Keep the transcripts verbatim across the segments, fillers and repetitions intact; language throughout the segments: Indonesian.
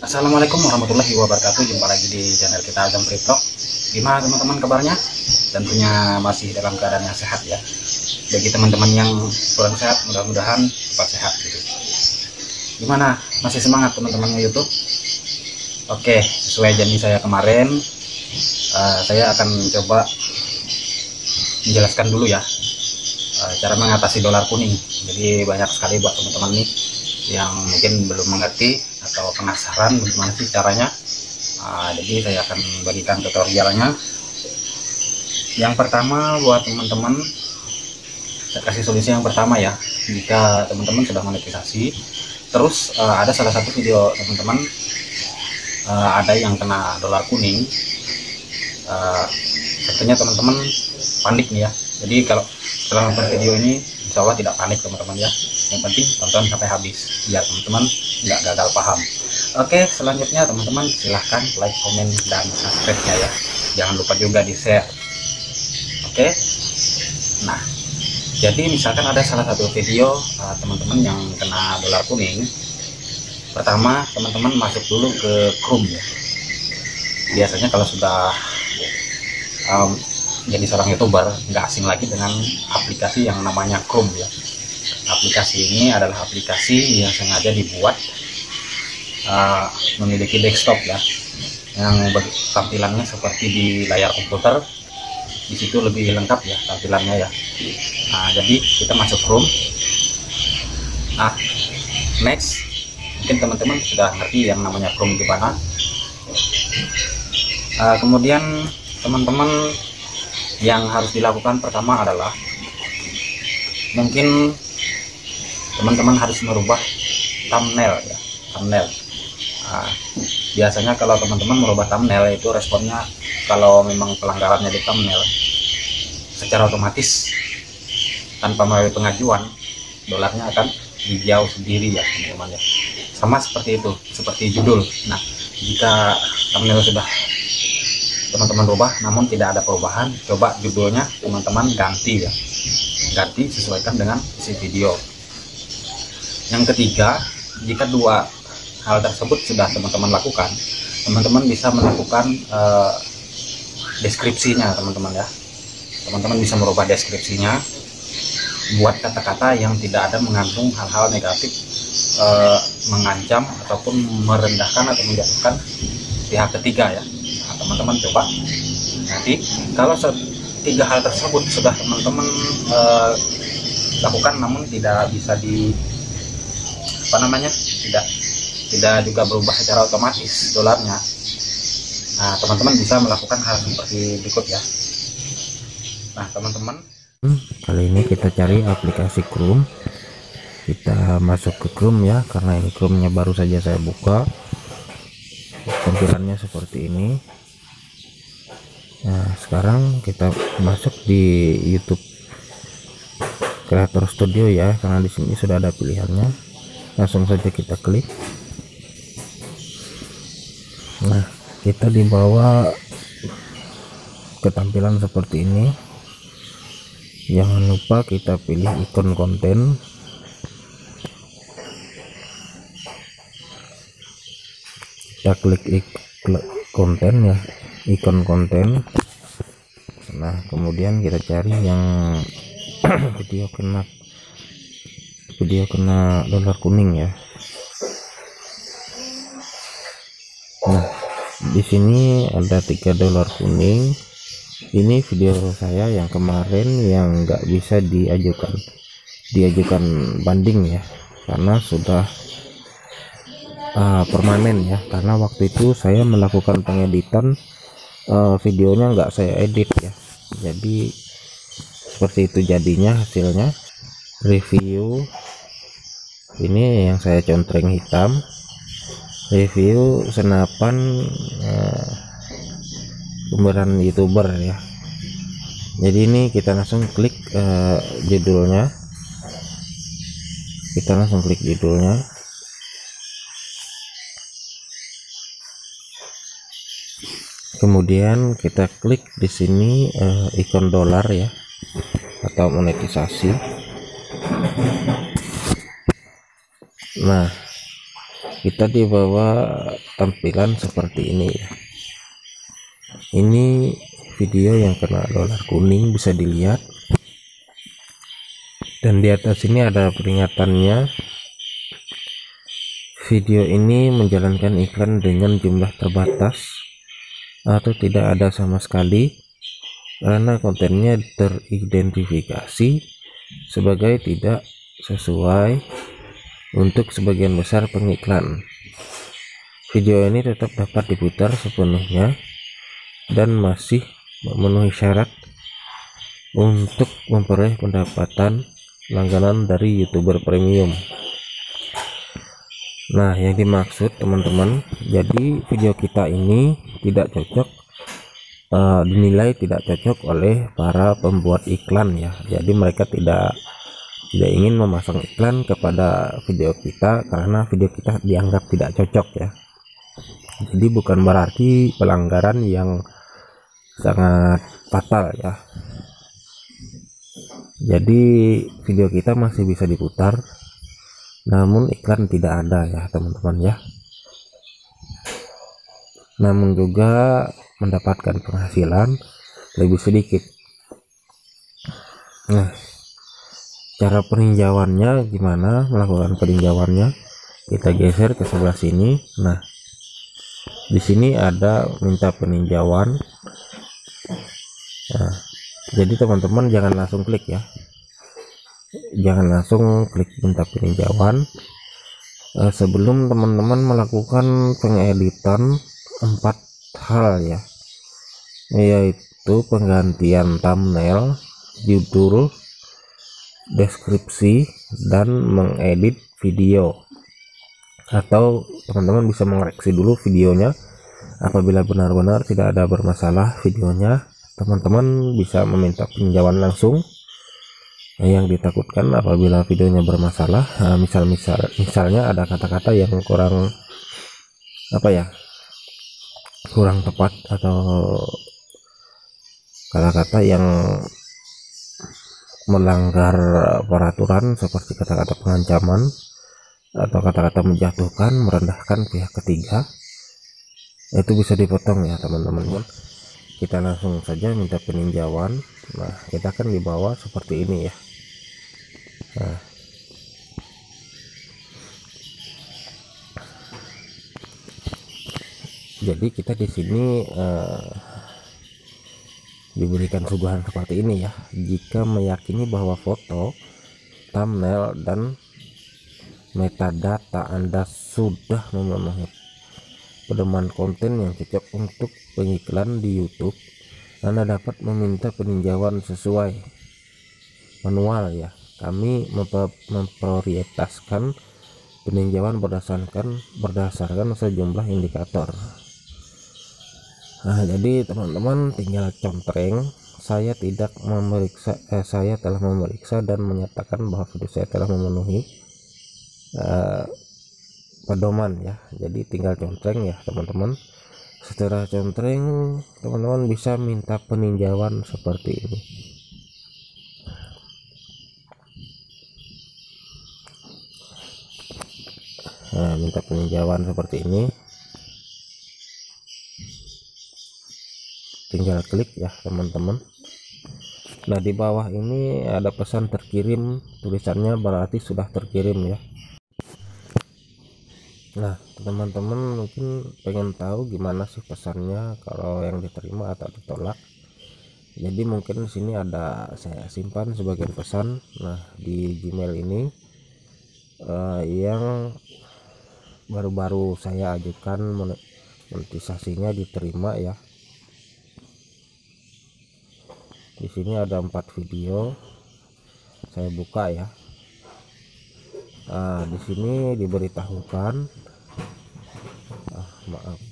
Assalamualaikum warahmatullahi wabarakatuh. Jumpa lagi di channel kita Azam Free Vlog. Gimana teman-teman kabarnya? Tentunya masih dalam keadaan yang sehat ya. Bagi teman-teman yang kurang sehat, mudah-mudahan cepat sehat gitu. Gimana? Masih semangat teman-teman YouTube? Oke, sesuai janji saya kemarin, uh, saya akan coba menjelaskan dulu ya uh, cara mengatasi dolar kuning. Jadi banyak sekali buat teman-teman nih yang mungkin belum mengerti atau penasaran bagaimana sih caranya. Nah, jadi saya akan bagikan tutorialnya. Yang pertama buat teman-teman, saya kasih solusi yang pertama ya. Jika teman-teman sudah monetisasi, terus uh, ada salah satu video teman-teman uh, ada yang kena dolar kuning, uh, tentunya teman-teman panik nih ya. Jadi kalau setelah nonton video ini, insya Allah tidak panik teman-teman ya. Yang penting tonton sampai habis biar teman-teman nggak gagal paham. Oke, selanjutnya teman-teman silahkan like, komen, dan subscribe-nya ya. Jangan lupa juga di share. Oke, nah jadi misalkan ada salah satu video uh, teman-teman yang kena dolar kuning. Pertama teman-teman masuk dulu ke Chrome ya. Biasanya kalau sudah um, jadi seorang YouTuber, nggak asing lagi dengan aplikasi yang namanya Chrome ya. Aplikasi ini adalah aplikasi yang sengaja dibuat uh, memiliki desktop ya, yang tampilannya seperti di layar komputer. Di situ lebih lengkap ya tampilannya ya. Nah, jadi kita masuk Chrome. Nah, next, mungkin teman-teman sudah ngerti yang namanya Chrome gimana. Uh, kemudian teman-teman yang harus dilakukan pertama adalah mungkin teman-teman harus merubah thumbnail ya, thumbnail. Nah, biasanya kalau teman-teman merubah thumbnail itu responnya, kalau memang pelanggarannya di thumbnail, secara otomatis tanpa melalui pengajuan dolarnya akan hijau sendiri ya teman-teman ya. Sama seperti itu, seperti judul. Nah, jika thumbnail sudah teman-teman rubah namun tidak ada perubahan, coba judulnya teman-teman ganti ya, ganti sesuaikan dengan isi video. Yang ketiga, jika dua hal tersebut sudah teman-teman lakukan, teman-teman bisa melakukan uh, deskripsinya teman-teman ya. Teman-teman bisa merubah deskripsinya, buat kata-kata yang tidak ada mengandung hal-hal negatif, uh, mengancam ataupun merendahkan atau menjatuhkan pihak ketiga ya. Nah, teman-teman coba nanti kalau tiga hal tersebut sudah teman-teman uh, lakukan namun tidak bisa di apa namanya tidak tidak juga berubah secara otomatis dolarnya. Nah, teman-teman bisa melakukan hal seperti berikut ya. Nah, teman-teman, kali ini kita cari aplikasi Chrome. Kita masuk ke Chrome ya, karena ini Chrome-nya baru saja saya buka. Tampilannya seperti ini. Nah, sekarang kita masuk di YouTube Creator Studio ya, karena di sini sudah ada pilihannya. Langsung saja kita klik. Nah, kita dibawa ke tampilan seperti ini. Jangan lupa kita pilih ikon konten. Kita klik ikon konten ya, ikon konten. Nah, kemudian kita cari yang video kena video kena dolar kuning ya. Nah, di sini ada tiga dolar kuning. Ini video saya yang kemarin yang nggak bisa diajukan diajukan banding ya, karena sudah uh, permanen ya. Karena waktu itu saya melakukan pengeditan, uh, videonya nggak saya edit ya. Jadi seperti itu jadinya hasilnya. Review ini yang saya contreng hitam, review senapan eh, pemeran YouTuber ya. Jadi ini kita langsung klik eh, judulnya, kita langsung klik judulnya. Kemudian kita klik di sini eh, ikon dolar ya, atau monetisasi. Nah, kita di bawah tampilan seperti ini ya. Ini video yang kena dolar kuning, bisa dilihat, dan di atas ini ada peringatannya. Video ini menjalankan iklan dengan jumlah terbatas atau tidak ada sama sekali karena kontennya teridentifikasi sebagai tidak sesuai untuk sebagian besar pengiklan. Video ini tetap dapat diputar sepenuhnya dan masih memenuhi syarat untuk memperoleh pendapatan langganan dari YouTuber premium. Nah, yang dimaksud teman-teman, jadi video kita ini tidak cocok, uh, dinilai tidak cocok oleh para pembuat iklan ya. Jadi mereka tidak tidak ingin memasang iklan kepada video kita karena video kita dianggap tidak cocok ya. Jadi bukan berarti pelanggaran yang sangat fatal ya. Jadi video kita masih bisa diputar, namun iklan tidak ada ya teman-teman ya. Namun juga mendapatkan penghasilan lebih sedikit. Nah, cara peninjauannya gimana, melakukan peninjauannya, kita geser ke sebelah sini. Nah, di sini ada minta peninjauan. Nah, jadi teman-teman jangan langsung klik ya, jangan langsung klik minta peninjauan. eh, sebelum teman-teman melakukan pengeditan empat hal ya, yaitu penggantian thumbnail, judul, deskripsi, dan mengedit video. Atau teman-teman bisa mengoreksi dulu videonya. Apabila benar-benar tidak ada bermasalah videonya, teman-teman bisa meminta peninjauan langsung. Yang ditakutkan apabila videonya bermasalah, misal misal misalnya ada kata-kata yang kurang apa ya, kurang tepat, atau kata-kata yang melanggar peraturan seperti kata-kata pengancaman atau kata-kata menjatuhkan, merendahkan pihak ketiga, itu bisa dipotong ya teman-teman. Kita langsung saja minta peninjauan. Nah, kita akan dibawa seperti ini ya. Nah, jadi kita di sini eh, diberikan suguhan seperti ini ya. Jika meyakini bahwa foto, thumbnail, dan metadata Anda sudah memenuhi pedoman konten yang cocok untuk pengiklan di YouTube, Anda dapat meminta peninjauan sesuai manual ya. Kami memprioritaskan peninjauan berdasarkan berdasarkan sejumlah indikator. Nah, jadi teman-teman tinggal contreng. Saya tidak memeriksa, eh, saya telah memeriksa dan menyatakan bahwa video saya telah memenuhi uh, pedoman ya. Jadi tinggal contreng ya teman-teman. Setelah contreng, teman-teman bisa minta peninjauan seperti ini. Nah, minta peninjauan seperti ini, tinggal klik ya teman-teman. Nah, di bawah ini ada pesan terkirim, tulisannya berarti sudah terkirim ya. Nah, teman-teman mungkin pengen tahu gimana sih pesannya, kalau yang diterima atau ditolak. Jadi mungkin di sini ada saya simpan sebagian pesan. Nah, di Gmail ini uh, yang baru-baru saya ajukan monetisasinya diterima ya. Di sini ada empat video, saya buka ya. Nah, di sini diberitahukan, ah, maaf.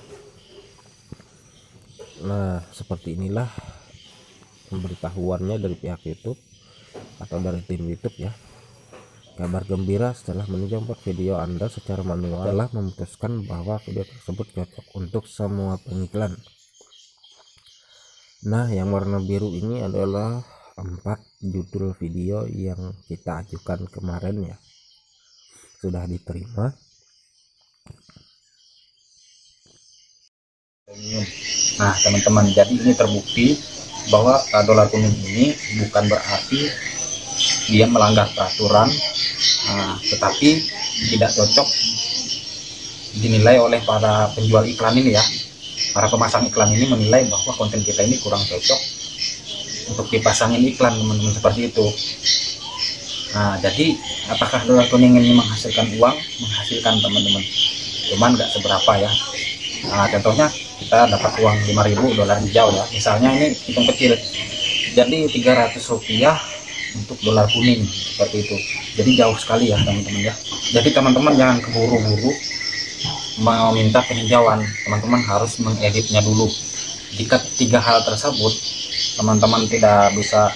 Nah, seperti inilah pemberitahuannya dari pihak YouTube atau dari tim YouTube ya. Kabar gembira, setelah meninjau empat video Anda secara manual, telah memutuskan bahwa video tersebut cocok untuk semua pengiklan. Nah, yang warna biru ini adalah empat judul video yang kita ajukan kemarin ya, sudah diterima. premium. Nah teman-teman, jadi ini terbukti bahwa uh, dolar kuning ini bukan berarti dia melanggar peraturan, uh, tetapi tidak cocok dinilai oleh para penjual iklan ini ya. Para pemasang iklan ini menilai bahwa konten kita ini kurang cocok untuk dipasangin iklan, teman-teman, seperti itu. Nah jadi apakah dolar kuning ini menghasilkan uang? Menghasilkan, teman-teman, cuman nggak seberapa ya. Nah contohnya kita dapat uang lima ribu dolar hijau ya, misalnya ini hitung kecil, jadi tiga ratus rupiah untuk dolar kuning, seperti itu. Jadi jauh sekali ya teman-teman ya. Jadi teman-teman jangan keburu-buru mau minta peninjauan, teman-teman harus mengeditnya dulu. Jika tiga hal tersebut teman-teman tidak bisa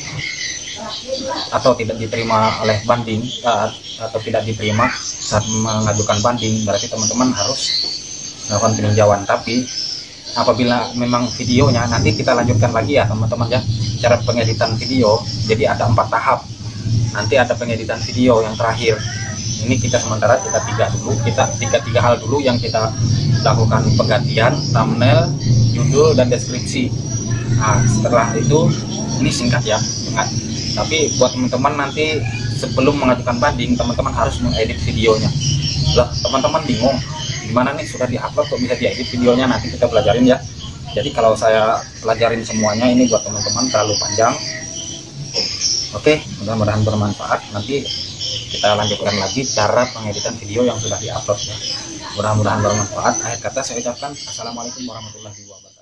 atau tidak diterima oleh banding atau tidak diterima saat mengajukan banding, berarti teman-teman harus melakukan peninjauan. Tapi apabila memang videonya, nanti kita lanjutkan lagi ya teman-teman ya, cara pengeditan video. Jadi ada empat tahap, nanti ada pengeditan video yang terakhir. Ini kita sementara kita tiga dulu, kita tiga tiga hal dulu yang kita lakukan: penggantian thumbnail, judul, dan deskripsi. Nah setelah itu, ini singkat ya, singkat. Tapi buat teman-teman nanti sebelum mengajukan banding, teman-teman harus mengedit videonya. Lah teman-teman bingung gimana nih, sudah diupload kok bisa diedit videonya? Nanti kita pelajarin ya. Jadi kalau saya pelajarin semuanya ini buat teman-teman terlalu panjang. Oke, mudah-mudahan bermanfaat. Nanti kita lanjutkan lagi cara pengeditan video yang sudah diupload ya. Mudah-mudahan bermanfaat. Akhir kata saya ucapkan assalamualaikum warahmatullahi wabarakatuh.